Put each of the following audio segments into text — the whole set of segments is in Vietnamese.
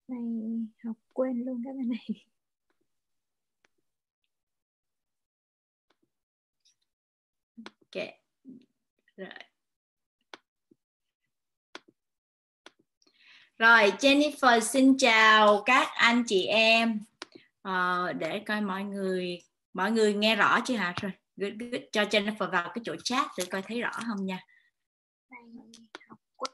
Này học quên luôn cái bên này. Ok. Rồi. Rồi Jennifer xin chào các anh chị em. Để coi mọi người nghe rõ chưa hả? Rồi cho Jennifer vào cái chỗ chat để coi thấy rõ không nha. Này học quên.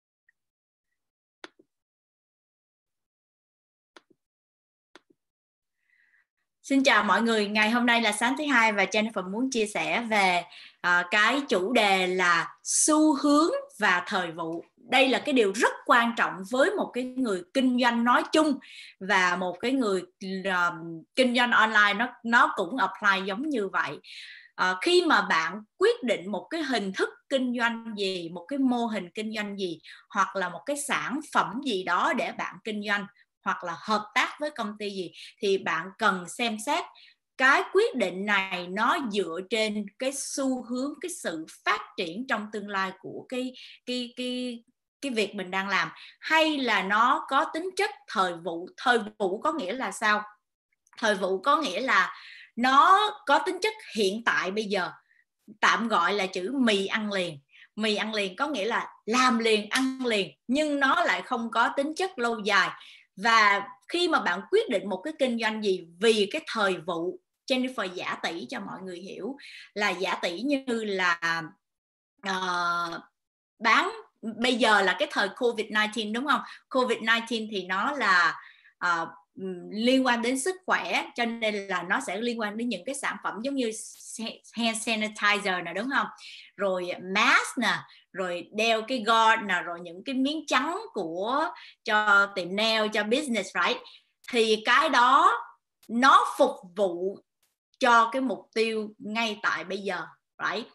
Xin chào mọi người, ngày hôm nay là sáng thứ hai và Jennifer muốn chia sẻ về cái chủ đề là xu hướng và thời vụ. Đây là cái điều rất quan trọng với một cái người kinh doanh nói chung và một cái người kinh doanh online nó cũng apply giống như vậy. Khi mà bạn quyết định một cái hình thức kinh doanh gì, một cái mô hình kinh doanh gì hoặc là một cái sản phẩm gì đó để bạn kinh doanh hoặc là hợp tác với công ty gì thì bạn cần xem xét cái quyết định này nó dựa trên cái xu hướng, cái sự phát triển trong tương lai của cái việc mình đang làm, hay là nó có tính chất thời vụ. Thời vụ có nghĩa là sao? Thời vụ có nghĩa là nó có tính chất hiện tại bây giờ, tạm gọi là chữ mì ăn liền. Mì ăn liền có nghĩa là làm liền, ăn liền, nhưng nó lại không có tính chất lâu dài. Và khi mà bạn quyết định một cái kinh doanh gì vì cái thời vụ, Jennifer giả tỷ cho mọi người hiểu là giả tỷ như là bán, bây giờ là cái thời Covid-19 đúng không? Covid-19 thì nó là liên quan đến sức khỏe, cho nên là nó sẽ liên quan đến những cái sản phẩm giống như hand sanitizer nè, đúng không? Rồi mask nè, rồi đeo cái gauze nè, rồi những cái miếng trắng của cho tiệm nail, cho business, right? Thì cái đó nó phục vụ cho cái mục tiêu ngay tại bây giờ, right?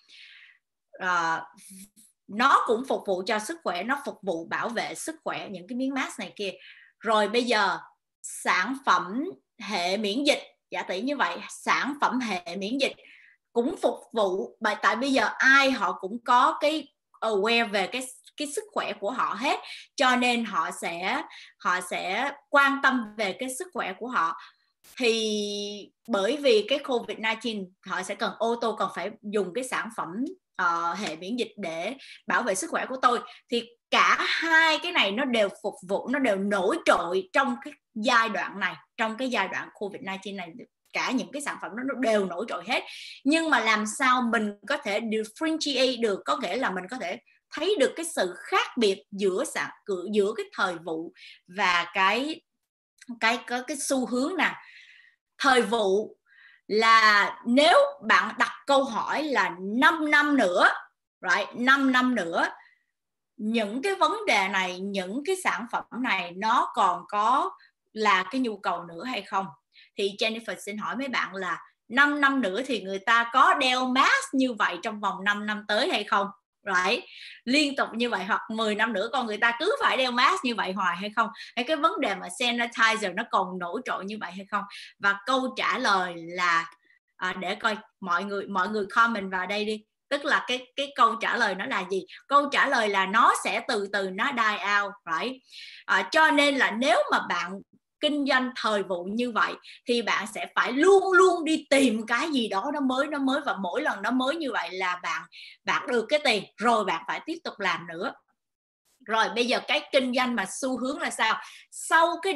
Nó cũng phục vụ cho sức khỏe, nó phục vụ bảo vệ sức khỏe, những cái miếng mask này kia. Rồi bây giờ sản phẩm hệ miễn dịch, giả tỷ như vậy, sản phẩm hệ miễn dịch cũng phục vụ, tại bây giờ ai họ cũng có cái aware về cái sức khỏe của họ hết, cho nên họ sẽ quan tâm về cái sức khỏe của họ. Thì bởi vì cái Covid-19 họ sẽ cần cần phải dùng cái sản phẩm hệ miễn dịch để bảo vệ sức khỏe của tôi. Thì cả hai cái này nó đều phục vụ, nó đều nổi trội trong cái giai đoạn này, trong cái giai đoạn Covid-19 này. Cả những cái sản phẩm nó đều nổi trội hết, nhưng mà làm sao mình có thể differentiate được, có nghĩa là mình có thể thấy được cái sự khác biệt giữa cái thời vụ và cái xu hướng nè. Thời vụ là nếu bạn đặt câu hỏi là 5 năm nữa, right, 5 năm nữa những cái vấn đề này, những cái sản phẩm này nó còn có là cái nhu cầu nữa hay không, thì Jennifer xin hỏi mấy bạn là 5 năm nữa thì người ta có đeo mask như vậy trong vòng 5 năm tới hay không? Right. Liên tục như vậy, hoặc 10 năm nữa con người ta cứ phải đeo mask như vậy hoài hay không? Hay cái vấn đề mà sanitizer nó còn nổi trội như vậy hay không? Và câu trả lời là để coi mọi người comment vào đây đi. Tức là cái câu trả lời nó là gì? Câu trả lời là nó sẽ từ từ nó die out, right? Cho nên là nếu mà bạn kinh doanh thời vụ như vậy thì bạn sẽ phải luôn luôn đi tìm cái gì đó nó mới, và mỗi lần nó mới như vậy là bạn được cái tiền rồi bạn phải tiếp tục làm nữa. Rồi bây giờ cái kinh doanh mà xu hướng là sao? Sau cái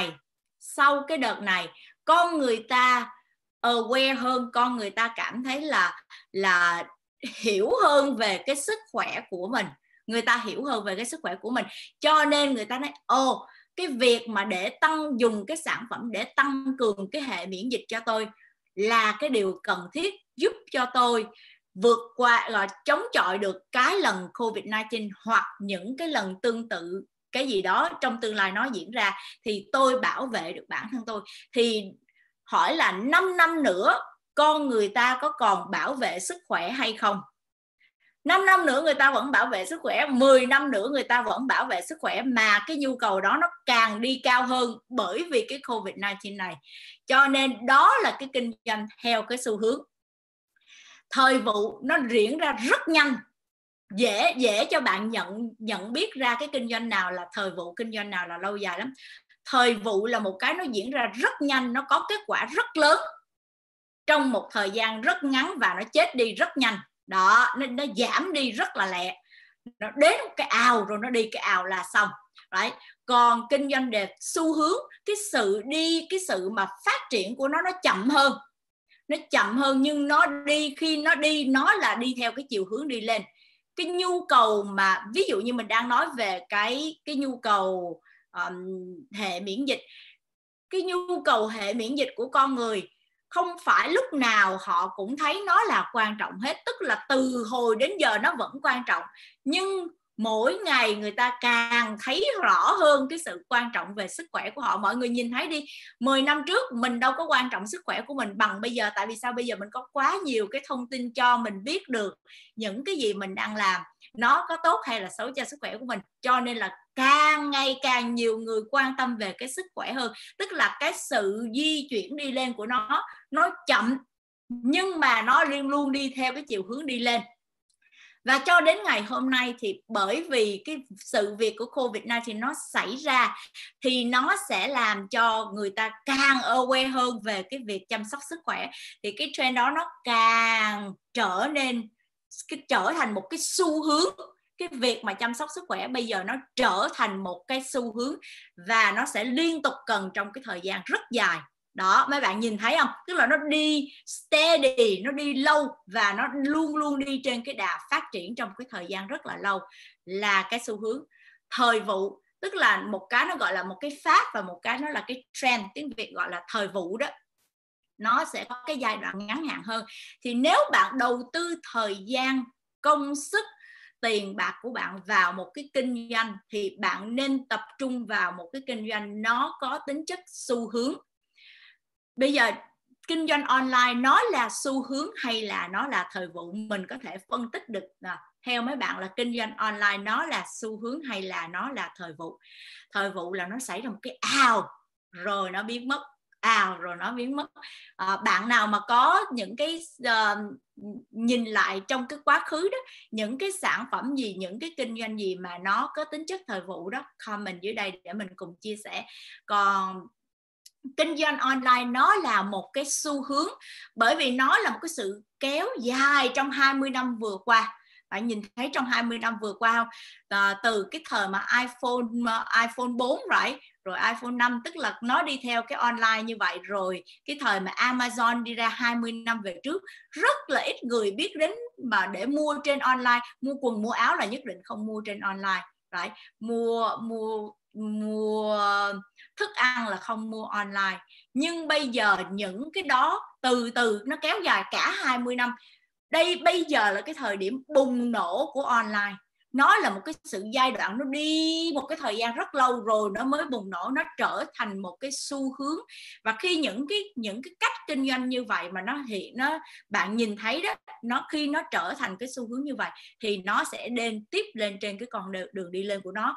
đợt này con người ta aware hơn, con người ta cảm thấy là hiểu hơn về cái sức khỏe của mình, người ta hiểu hơn về cái sức khỏe của mình, cho nên người ta nói cái việc mà để dùng cái sản phẩm để tăng cường cái hệ miễn dịch cho tôi là cái điều cần thiết, giúp cho tôi vượt qua, chống chọi được cái lần Covid-19 hoặc những cái lần tương tự cái gì đó trong tương lai nó diễn ra, thì tôi bảo vệ được bản thân tôi. Thì hỏi là 5 năm nữa con người ta có còn bảo vệ sức khỏe hay không? 5 năm nữa người ta vẫn bảo vệ sức khỏe, 10 năm nữa người ta vẫn bảo vệ sức khỏe, mà cái nhu cầu đó nó càng đi cao hơn bởi vì cái Covid-19 này. Cho nên đó là cái kinh doanh theo cái xu hướng. Thời vụ nó diễn ra rất nhanh, dễ cho bạn nhận biết ra cái kinh doanh nào là thời vụ, kinh doanh nào là lâu dài lắm. Thời vụ là một cái nó diễn ra rất nhanh, nó có kết quả rất lớn trong một thời gian rất ngắn và nó chết đi rất nhanh. Đó, nó giảm đi rất là lẹ. Nó đến cái ào rồi nó đi cái ào là xong. Right. Còn kinh doanh đẹp xu hướng, cái sự mà phát triển của nó chậm hơn. Nó chậm hơn nhưng nó đi, khi nó đi nó là đi theo cái chiều hướng đi lên. Cái nhu cầu mà ví dụ như mình đang nói về cái nhu cầu hệ miễn dịch. Cái nhu cầu hệ miễn dịch của con người không phải lúc nào họ cũng thấy nó là quan trọng hết, tức là từ hồi đến giờ nó vẫn quan trọng, nhưng mỗi ngày người ta càng thấy rõ hơn cái sự quan trọng về sức khỏe của họ. Mọi người nhìn thấy đi, 10 năm trước mình đâu có quan trọng sức khỏe của mình bằng bây giờ. Tại vì sao? Bây giờ mình có quá nhiều cái thông tin cho mình biết được những cái gì mình đang làm nó có tốt hay là xấu cho sức khỏe của mình. Cho nên là càng ngày càng nhiều người quan tâm về cái sức khỏe hơn. Tức là cái sự di chuyển đi lên của nó chậm nhưng mà nó luôn đi theo cái chiều hướng đi lên. Và cho đến ngày hôm nay thì bởi vì cái sự việc của Covid-19 thì nó xảy ra thì nó sẽ làm cho người ta càng aware hơn về cái việc chăm sóc sức khỏe. Thì cái trend đó nó càng trở thành một cái xu hướng. Cái việc mà chăm sóc sức khỏe bây giờ nó trở thành một cái xu hướng và nó sẽ liên tục cần trong cái thời gian rất dài. Đó, mấy bạn nhìn thấy không? Tức là nó đi steady, nó đi lâu và nó luôn đi trên cái đà phát triển trong cái thời gian rất là lâu, là cái xu hướng. Thời vụ, tức là một cái nó gọi là một cái fad và một cái nó là cái trend, tiếng Việt gọi là thời vụ đó. Nó sẽ có cái giai đoạn ngắn hạn hơn. Thì nếu bạn đầu tư thời gian, công sức, tiền bạc của bạn vào một cái kinh doanh thì bạn nên tập trung vào một cái kinh doanh nó có tính chất xu hướng. Bây giờ kinh doanh online nó là xu hướng hay là nó là thời vụ? Mình có thể phân tích được theo mấy bạn là kinh doanh online nó là xu hướng hay là nó là thời vụ. Thời vụ là nó xảy ra một cái ào rồi nó biến mất, ào rồi nó biến mất. Bạn nào mà có những cái nhìn lại trong cái quá khứ đó, những cái sản phẩm gì, những cái kinh doanh gì mà nó có tính chất thời vụ đó, comment dưới đây để mình cùng chia sẻ. Còn kinh doanh online nó là một cái xu hướng bởi vì nó là một cái sự kéo dài trong 20 năm vừa qua. Bạn nhìn thấy trong 20 năm vừa qua không? Từ cái thời mà iPhone 4 rồi iPhone 5, tức là nó đi theo cái online như vậy. Rồi cái thời mà Amazon đi ra 20 năm về trước, rất là ít người biết đến mà để mua trên online. Mua quần mua áo là nhất định không mua trên online. Mua thức ăn là không mua online. Nhưng bây giờ những cái đó từ từ nó kéo dài cả 20 năm. Đây bây giờ là cái thời điểm bùng nổ của online. Nó là một cái sự giai đoạn, nó đi một cái thời gian rất lâu rồi nó mới bùng nổ, nó trở thành một cái xu hướng. Và khi những cái cách kinh doanh như vậy mà bạn nhìn thấy đó, khi nó trở thành cái xu hướng như vậy thì nó sẽ tiếp lên trên cái con đường đi lên của nó.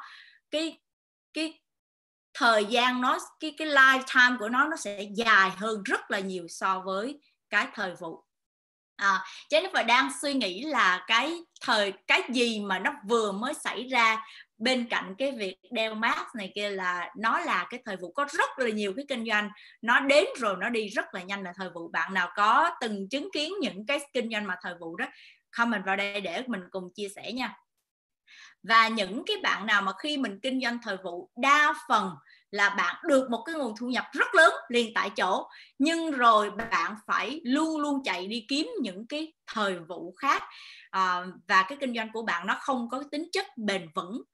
Cái thời gian cái lifetime của nó sẽ dài hơn rất là nhiều so với cái thời vụ. Jennifer đang suy nghĩ là cái gì mà nó vừa mới xảy ra bên cạnh cái việc đeo mask này kia là nó là cái thời vụ. Có rất là nhiều cái kinh doanh nó đến rồi nó đi rất là nhanh là thời vụ. Bạn nào có từng chứng kiến những cái kinh doanh mà thời vụ đó, comment vào đây để mình cùng chia sẻ nha. Và những cái bạn nào mà khi mình kinh doanh thời vụ, đa phần là bạn được một cái nguồn thu nhập rất lớn liền tại chỗ, nhưng rồi bạn phải luôn chạy đi kiếm những cái thời vụ khác. Và cái kinh doanh của bạn nó không có tính chất bền vững,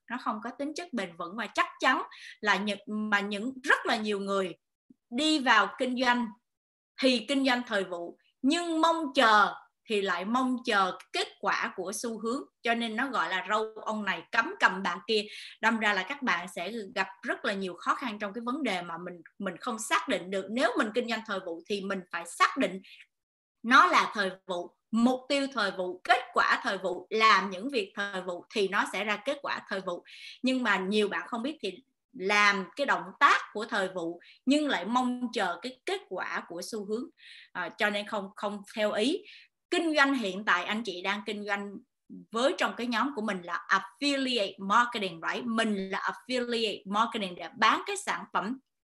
và chắc chắn là rất là nhiều người đi vào kinh doanh thì kinh doanh thời vụ nhưng thì lại mong chờ kết quả của xu hướng, cho nên nó gọi là râu ông này cắm cầm bà kia. Đâm ra là các bạn sẽ gặp rất là nhiều khó khăn trong cái vấn đề mà mình không xác định được. Nếu mình kinh doanh thời vụ thì mình phải xác định nó là thời vụ, mục tiêu thời vụ, kết quả thời vụ, làm những việc thời vụ thì nó sẽ ra kết quả thời vụ. Nhưng mà nhiều bạn không biết thì làm cái động tác của thời vụ nhưng lại mong chờ cái kết quả của xu hướng, cho nên không theo ý. Kinh doanh hiện tại anh chị đang kinh doanh với trong cái nhóm của mình là affiliate marketing, right? Mình là affiliate marketing để bán cái sản phẩm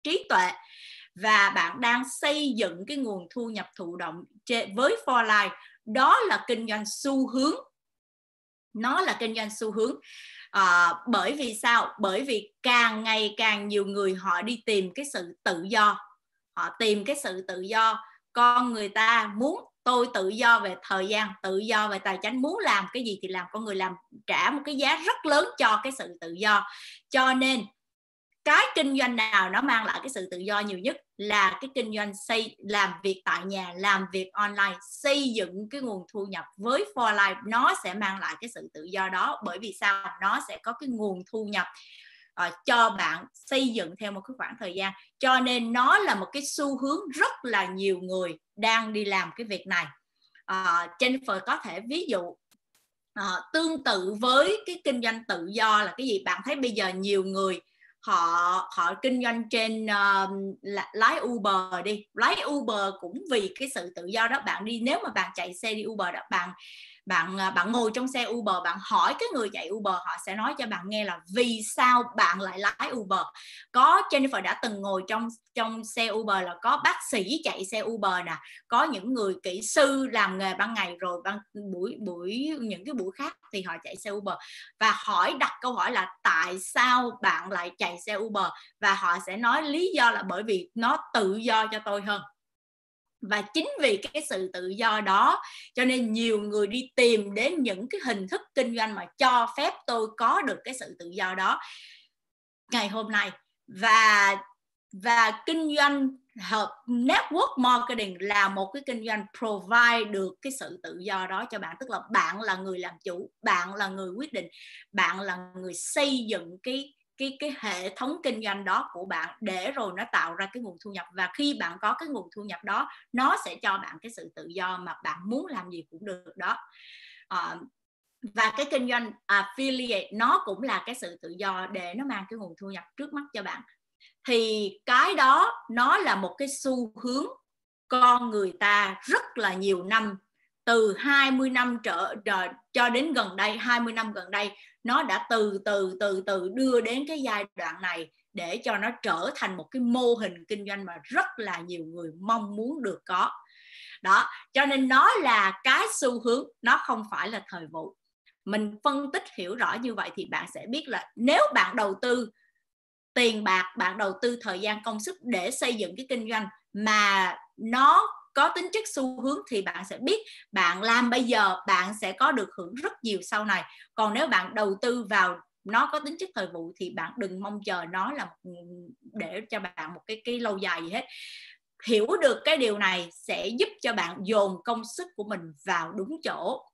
trí tuệ, và bạn đang xây dựng cái nguồn thu nhập thụ động với For Life. Đó là kinh doanh xu hướng. Nó là kinh doanh xu hướng. Bởi vì sao? Bởi vì càng ngày càng nhiều người họ đi tìm cái sự tự do. Họ tìm cái sự tự do. Con người ta muốn tôi tự do về thời gian, tự do về tài chính, muốn làm cái gì thì làm. Con người làm trả một cái giá rất lớn cho cái sự tự do. Cho nên cái kinh doanh nào nó mang lại cái sự tự do nhiều nhất là cái kinh doanh làm việc tại nhà, làm việc online, xây dựng cái nguồn thu nhập với For Life. Nó sẽ mang lại cái sự tự do đó. Bởi vì sao? Nó sẽ có cái nguồn thu nhập cho bạn xây dựng theo một cái khoảng thời gian. Cho nên nó là một cái xu hướng rất là nhiều người đang đi làm cái việc này. Jennifer có thể ví dụ tương tự với cái kinh doanh tự do là cái gì? Bạn thấy bây giờ nhiều người họ kinh doanh trên lái Uber đi. Lái Uber cũng vì cái sự tự do đó. Bạn đi, nếu mà bạn chạy xe đi Uber đó, bạn ngồi trong xe Uber, bạn hỏi cái người chạy Uber, họ sẽ nói cho bạn nghe là vì sao bạn lại lái Uber. Có Jennifer đã từng ngồi trong xe Uber là có bác sĩ chạy xe Uber nè, có những người kỹ sư làm nghề ban ngày, rồi những cái buổi khác thì họ chạy xe Uber, và đặt câu hỏi là tại sao bạn lại chạy xe Uber, và họ sẽ nói lý do là bởi vì nó tự do cho tôi hơn. Và chính vì cái sự tự do đó cho nên nhiều người đi tìm đến những cái hình thức kinh doanh mà cho phép tôi có được cái sự tự do đó ngày hôm nay. Và kinh doanh network marketing là một cái kinh doanh provide được cái sự tự do đó cho bạn. Tức là bạn là người làm chủ, bạn là người quyết định, bạn là người xây dựng cái hệ thống kinh doanh đó của bạn, để rồi nó tạo ra cái nguồn thu nhập. Và khi bạn có cái nguồn thu nhập đó, nó sẽ cho bạn cái sự tự do mà bạn muốn làm gì cũng được đó. Và cái kinh doanh affiliate nó cũng là cái sự tự do để nó mang cái nguồn thu nhập trước mắt cho bạn. Thì cái đó nó là một cái xu hướng con người ta rất là nhiều năm, từ 20 năm cho đến gần đây, 20 năm gần đây, nó đã từ từ đưa đến cái giai đoạn này để cho nó trở thành một cái mô hình kinh doanh mà rất là nhiều người mong muốn được có. Đó, cho nên nó là cái xu hướng, nó không phải là thời vụ. Mình phân tích hiểu rõ như vậy thì bạn sẽ biết là nếu bạn đầu tư tiền bạc, bạn đầu tư thời gian công sức để xây dựng cái kinh doanh mà nó có tính chất xu hướng, thì bạn sẽ biết bạn làm bây giờ bạn sẽ có được hưởng rất nhiều sau này. Còn nếu bạn đầu tư vào nó có tính chất thời vụ thì bạn đừng mong chờ nó là để cho bạn một cái lâu dài gì hết. Hiểu được cái điều này sẽ giúp cho bạn dồn công sức của mình vào đúng chỗ.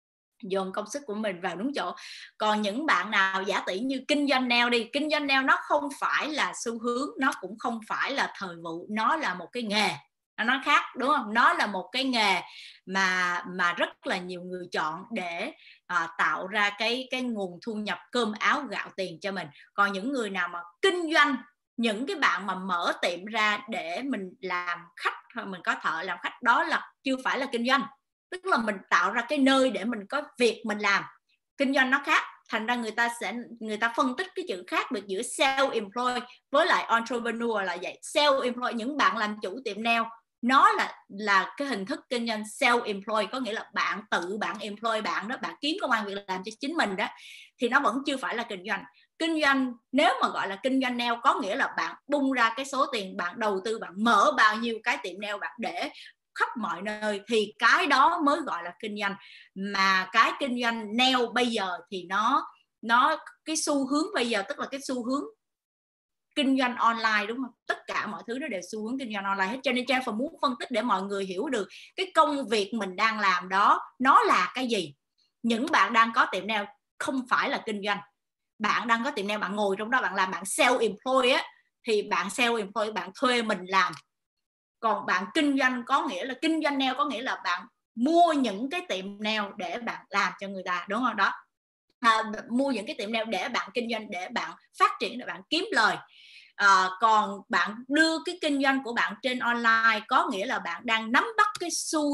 Còn những bạn nào giả tỷ như kinh doanh nail đi, kinh doanh nail nó không phải là xu hướng, nó cũng không phải là thời vụ, nó là một cái nghề, nó khác, đúng không? Nó là một cái nghề mà rất là nhiều người chọn để tạo ra cái nguồn thu nhập cơm áo gạo tiền cho mình. Còn những người nào mà kinh doanh, những cái bạn mà mở tiệm ra để mình làm khách, mình có thợ làm khách, đó là chưa phải là kinh doanh. Tức là mình tạo ra cái nơi để mình có việc mình làm. Kinh doanh nó khác. Thành ra người ta phân tích cái chữ khác biệt giữa self-employed với lại entrepreneur là vậy. Self-employed, những bạn làm chủ tiệm nail, nó là cái hình thức kinh doanh self-employed, có nghĩa là bạn employ bạn đó, bạn kiếm công ăn việc làm cho chính mình đó, thì nó vẫn chưa phải là kinh doanh. Kinh doanh, nếu mà gọi là kinh doanh nail, có nghĩa là bạn bung ra cái số tiền, bạn đầu tư, bạn mở bao nhiêu cái tiệm nail bạn để khắp mọi nơi, thì cái đó mới gọi là kinh doanh. Mà cái kinh doanh nail bây giờ thì nó cái xu hướng bây giờ, tức là cái xu hướng kinh doanh online, đúng không? Tất cả mọi thứ nó đều xu hướng kinh doanh online hết. Cho nên Jennifer muốn phân tích để mọi người hiểu được cái công việc mình đang làm đó nó là cái gì. Những bạn đang có tiệm nail không phải là kinh doanh. Bạn đang có tiệm nail, bạn ngồi trong đó bạn làm, bạn self-employed á, thì bạn self-employed, bạn thuê mình làm. Còn bạn kinh doanh có nghĩa là kinh doanh nail, có nghĩa là bạn mua những cái tiệm nail để bạn làm cho người ta, đúng không? Đó, mua những cái tiệm nail để bạn kinh doanh, để bạn phát triển, để bạn kiếm lời. Còn bạn đưa cái kinh doanh của bạn trên online, có nghĩa là bạn đang nắm bắt cái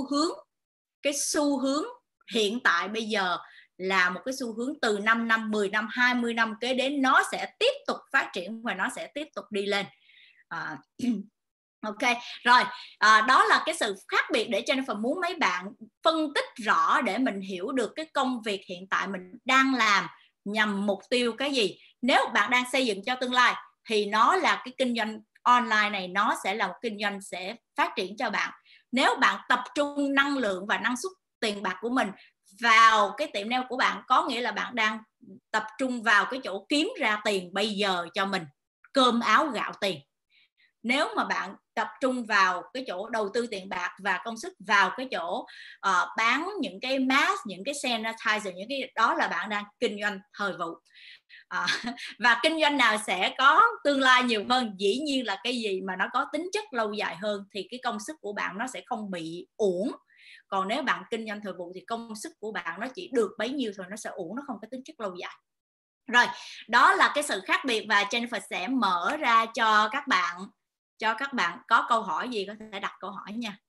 xu hướng hiện tại bây giờ là một cái xu hướng từ 5 năm, 10 năm, 20 năm kế đến, nó sẽ tiếp tục phát triển và nó sẽ tiếp tục đi lên. Ok, rồi đó là cái sự khác biệt để Jennifer muốn mấy bạn phân tích rõ để mình hiểu được cái công việc hiện tại mình đang làm nhằm mục tiêu cái gì. Nếu bạn đang xây dựng cho tương lai thì nó là cái kinh doanh online này, nó sẽ là một kinh doanh sẽ phát triển cho bạn. Nếu bạn tập trung năng lượng và năng suất tiền bạc của mình vào cái tiệm nail của bạn, có nghĩa là bạn đang tập trung vào cái chỗ kiếm ra tiền bây giờ cho mình, cơm áo gạo tiền. Nếu mà bạn tập trung vào cái chỗ đầu tư tiền bạc và công sức vào cái chỗ bán những cái mask, những cái sanitizer, những cái đó là bạn đang kinh doanh thời vụ. Và kinh doanh nào sẽ có tương lai nhiều hơn? Dĩ nhiên là cái gì mà nó có tính chất lâu dài hơn thì cái công sức của bạn nó sẽ không bị uổng. Còn nếu bạn kinh doanh thời vụ thì công sức của bạn nó chỉ được bấy nhiêu thôi, nó sẽ uổng, nó không có tính chất lâu dài. Rồi, đó là cái sự khác biệt và Jennifer sẽ mở ra cho các bạn có câu hỏi gì có thể đặt câu hỏi nha.